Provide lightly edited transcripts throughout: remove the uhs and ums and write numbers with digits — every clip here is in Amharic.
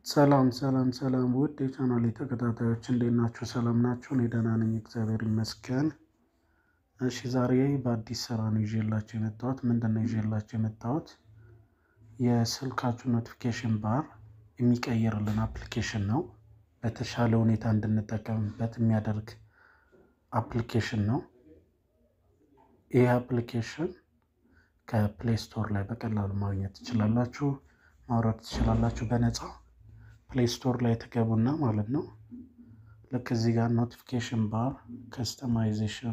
ሰላም ውድ የቻናሌ ተከታታዮች እንዴት ናችሁ? ሰላም ናችሁ? እኔ ደህና ነኝ፣ እግዚአብሔር ይመስገን። እሺ ዛሬ በአዲስ ስራ ነው ይዤላችሁ የመጣሁት። ምንድነው ይዤላችሁ የመጣሁት? የስልካችሁ ኖቲፊኬሽን ባር የሚቀይርልን አፕሊኬሽን ነው። በተሻለ ሁኔታ እንድንጠቀምበት የሚያደርግ አፕሊኬሽን ነው። ይህ አፕሊኬሽን ከፕሌይ ስቶር ላይ በቀላሉ ማግኘት ትችላላችሁ፣ ማውረድ ትችላላችሁ በነፃ። ፕሌይ ስቶር ላይ ተገቡና ማለት ነው። ልክ እዚህ ጋር ኖቲፊኬሽን ባር ከስተማይዜሽን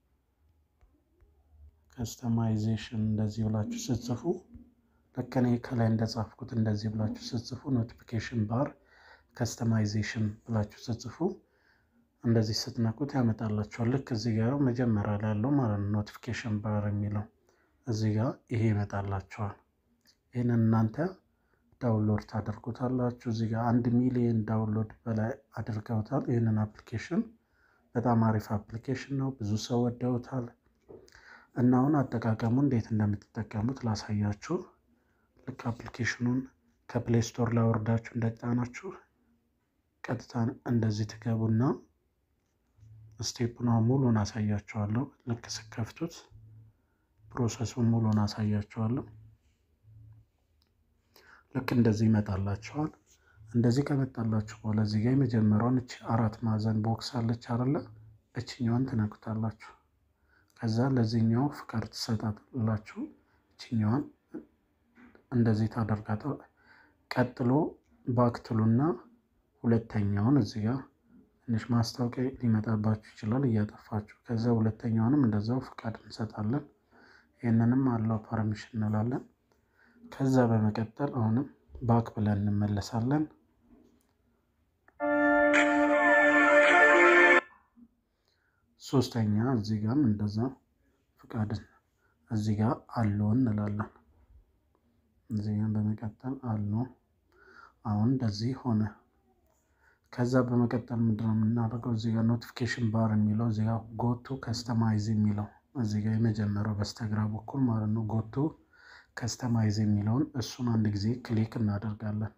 እንደዚህ ብላችሁ ስትጽፉ፣ ልክ እኔ ከላይ እንደጻፍኩት እንደዚህ ብላችሁ ስትጽፉ ኖቲፊኬሽን ባር ከስተማይዜሽን ብላችሁ ስትጽፉ እንደዚህ ስትነኩት ያመጣላችኋል። ልክ እዚህ ጋር መጀመሪያ ላይ ያለው ማለት ነው ኖቲፊኬሽን ባር የሚለው እዚህ ጋር ይሄ ይመጣላችኋል። ይህንን እናንተ ዳውንሎድ ታደርጉታላችሁ። እዚህ ጋር 1 ሚሊዮን ዳውንሎድ በላይ አድርገውታል። ይህንን አፕሊኬሽን በጣም አሪፍ አፕሊኬሽን ነው፣ ብዙ ሰው ወደውታል። እና አሁን አጠቃቀሙ እንዴት እንደምትጠቀሙት ላሳያችሁ። ልክ አፕሊኬሽኑን ከፕሌይ ስቶር ላይ ወርዳችሁ እንደጫናችሁ ቀጥታ እንደዚህ ትገቡና ስቴፑን ሙሉን አሳያችኋለሁ። ልክ ስከፍቱት ፕሮሰሱን ሙሉን አሳያችኋለሁ። ልክ እንደዚህ ይመጣላችኋል። እንደዚህ ከመጣላችሁ በኋላ እዚህ ጋር የመጀመሪያውን እቺ 4 ማዕዘን ቦክስ አለች አይደለ? እቺኛዋን ትነኩታላችሁ። ከዛ ለዚህኛው ፍቃድ ትሰጣላችሁ። እቺኛዋን እንደዚህ ታደርጋታ። ቀጥሎ ባክትሉና ሁለተኛውን እዚህ ጋር ትንሽ ማስታወቂያ ሊመጣባችሁ ይችላል እያጠፋችሁ። ከዛ ሁለተኛውንም እንደዛው ፍቃድ እንሰጣለን። ይህንንም አለው ፐርሚሽን እንላለን። ከዛ በመቀጠል አሁንም ባክ ብለን እንመለሳለን። ሶስተኛ እዚህ ጋርም እንደዛ ፍቃድ እዚህ ጋር አለው እንላለን። እዚህ ጋር በመቀጠል አለው። አሁን እንደዚህ ሆነ። ከዛ በመቀጠል ምንድነው የምናደርገው? እዚህ ጋር ኖቲፊኬሽን ባር የሚለው እዚህ ጋር ጎቱ ከስተማይዝ የሚለው እዚህ ጋር የመጀመሪያው በስተግራ በኩል ማለት ነው። ጎቱ ከስተማይዝ የሚለውን እሱን አንድ ጊዜ ክሊክ እናደርጋለን።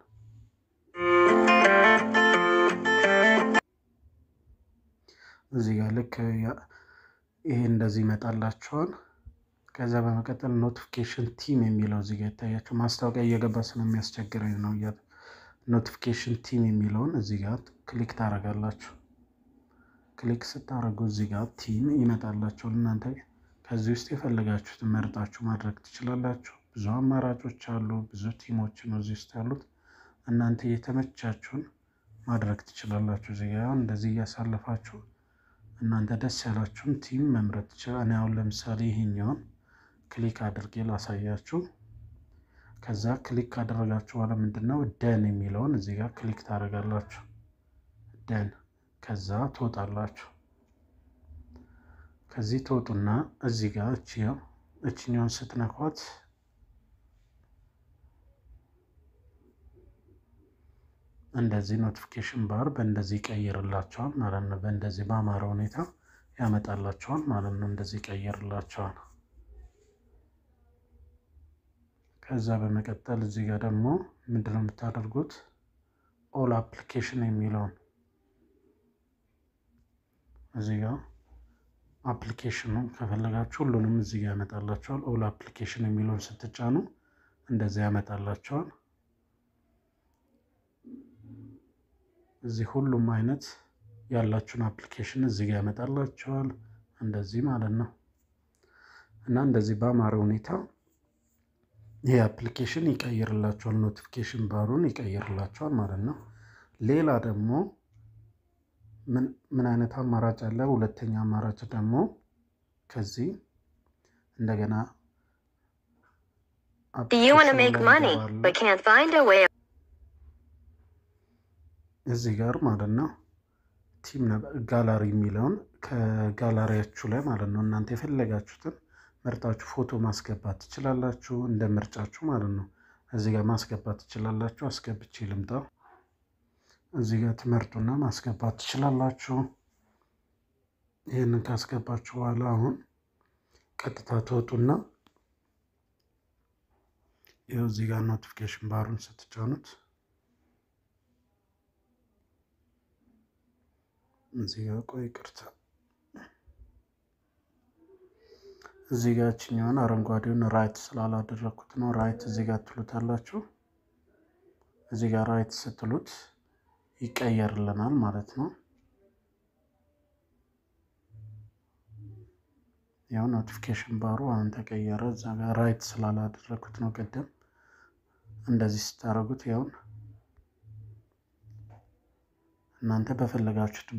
እዚህ ጋር ልክ ይሄ እንደዚህ ይመጣላችኋል። ከዛ በመቀጠል ኖቲፊኬሽን ቲም የሚለው እዚህ ጋር ይታያችሁ። ማስታወቂያ እየገባ ስለሚያስቸግረኝ ነው። ኖቲፊኬሽን ቲም የሚለውን እዚህ ጋር ክሊክ ታደርጋላችሁ። ክሊክ ስታደርጉ እዚህ ጋር ቲም ይመጣላችኋል። እናንተ ከዚህ ውስጥ የፈለጋችሁትን መርጣችሁ ማድረግ ትችላላችሁ። ብዙ አማራጮች አሉ፣ ብዙ ቲሞች ነው እዚህ ውስጥ ያሉት። እናንተ የተመቻችሁን ማድረግ ትችላላችሁ። እዚህ ጋር እንደዚህ እያሳለፋችሁ እናንተ ደስ ያላችሁን ቲም መምረጥ ትችላላችሁ። እኔ አሁን ለምሳሌ ይሄኛውን ክሊክ አድርጌ ላሳያችሁ። ከዛ ክሊክ ካደረጋችሁ በኋላ ምንድነው ደን የሚለውን እዚህ ጋር ክሊክ ታደርጋላችሁ። ደን ከዛ ትወጣላችሁ። ከዚህ ትወጡና እዚህ ጋር እቺኛውን ስትነኳት እንደዚህ ኖቲፊኬሽን ባር በእንደዚህ ይቀይርላችኋል ማለት ነው። በእንደዚህ በአማረ ሁኔታ ያመጣላችኋል ማለት ነው። እንደዚህ ይቀይርላችኋል። ከዛ በመቀጠል እዚህ ጋር ደግሞ ምንድነው የምታደርጉት? ኦል አፕሊኬሽን የሚለውን እዚህ ጋር አፕሊኬሽኑ ከፈለጋችሁ ሁሉንም እዚህ ጋር ያመጣላችኋል። ኦል አፕሊኬሽን የሚለውን ስትጫኑ እንደዚህ ያመጣላችኋል። እዚህ ሁሉም አይነት ያላችሁን አፕሊኬሽን እዚህ ጋር ያመጣላችኋል እንደዚህ ማለት ነው። እና እንደዚህ በአማረ ሁኔታ ይሄ አፕሊኬሽን ይቀይርላችኋል፣ ኖቲፊኬሽን ባሩን ይቀይርላችኋል ማለት ነው። ሌላ ደግሞ ምን አይነት አማራጭ አለ? ሁለተኛ አማራጭ ደግሞ ከዚህ እንደገና እዚህ ጋር ማለት ነው ቲም ጋላሪ የሚለውን ከጋላሪያችሁ ላይ ማለት ነው እናንተ የፈለጋችሁትን መርጣችሁ ፎቶ ማስገባት ትችላላችሁ፣ እንደ ምርጫችሁ ማለት ነው። እዚህ ጋር ማስገባት ትችላላችሁ። አስገብቼ ልምጣ። እዚህ ጋር ትመርጡና ማስገባት ትችላላችሁ። ይሄንን ካስገባችሁ በኋላ አሁን ቀጥታ ትወጡና ይኸው እዚህ ጋር ኖቲፊኬሽን ባሩን ስትጫኑት እዚህ ጋር ቆይ ይቅርታ፣ እዚህ ጋር እችኛውን አረንጓዴውን ራይት ስላላደረኩት ነው። ራይት እዚህ ጋር ትሉታላችሁ። እዚህ ጋር ራይት ስትሉት ይቀየርልናል ማለት ነው። ያው ኖቲፊኬሽን ባሩ አሁን ተቀየረ። እዛ ጋር ራይት ስላላደረኩት ነው ቀደም። እንደዚህ ስታረጉት ያው እናንተ በፈለጋችሁት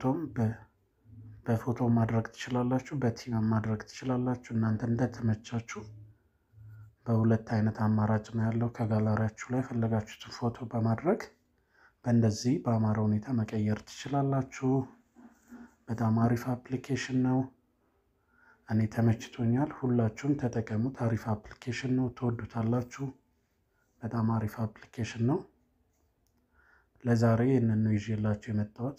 በፎቶ ማድረግ ትችላላችሁ፣ በቲም ማድረግ ትችላላችሁ። እናንተ እንደተመቻችሁ በሁለት አይነት አማራጭ ነው ያለው። ከጋላሪያችሁ ላይ ፈለጋችሁትን ፎቶ በማድረግ በእንደዚህ በአማረ ሁኔታ መቀየር ትችላላችሁ። በጣም አሪፍ አፕሊኬሽን ነው። እኔ ተመችቶኛል። ሁላችሁም ተጠቀሙት። አሪፍ አፕሊኬሽን ነው፣ ትወዱታላችሁ። በጣም አሪፍ አፕሊኬሽን ነው። ለዛሬ ይህንን ነው ይዤላችሁ የመጣሁት።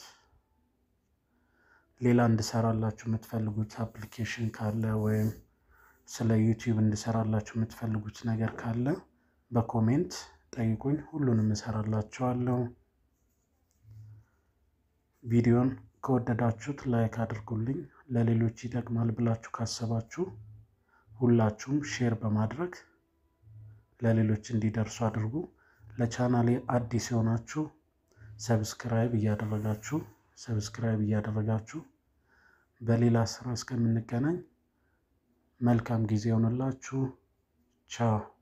ሌላ እንድሰራላችሁ የምትፈልጉት አፕሊኬሽን ካለ ወይም ስለ ዩቲዩብ እንድሰራላችሁ የምትፈልጉት ነገር ካለ በኮሜንት ጠይቁኝ፣ ሁሉንም እሰራላችኋለሁ። ቪዲዮን ከወደዳችሁት ላይክ አድርጉልኝ። ለሌሎች ይጠቅማል ብላችሁ ካሰባችሁ ሁላችሁም ሼር በማድረግ ለሌሎች እንዲደርሱ አድርጉ። ለቻናሌ አዲስ የሆናችሁ ሰብስክራይብ እያደረጋችሁ በሌላ ስራ እስከምንገናኝ መልካም ጊዜ ይሁንላችሁ። ቻው።